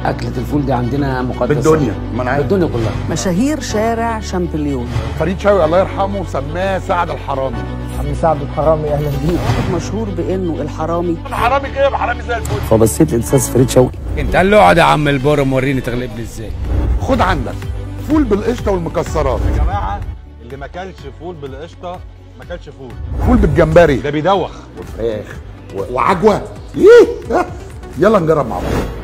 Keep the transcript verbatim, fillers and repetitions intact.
اكله الفول دي عندنا مقدسه بالدنيا، ما انا عارف بالدنيا كلها. مشاهير شارع شامبليون. فريد شوقي الله يرحمه سماه سعد الحرامي. عم سعد الحرامي اهلا بيك. واحد مشهور بانه الحرامي. الحرامي كده حرامي زي الفل. فبصيت الاستاذ فريد شوقي، انت قال له اقعد يا عم البورم وريني تغلبني ازاي. خد عندك فول بالقشطه والمكسرات. يا جماعه اللي ما كلش فول بالقشطه ما كلش فول. فول بالجمبري ده بيدوخ وفراخ وعجوه. ايه يلا نجرب مع بعض.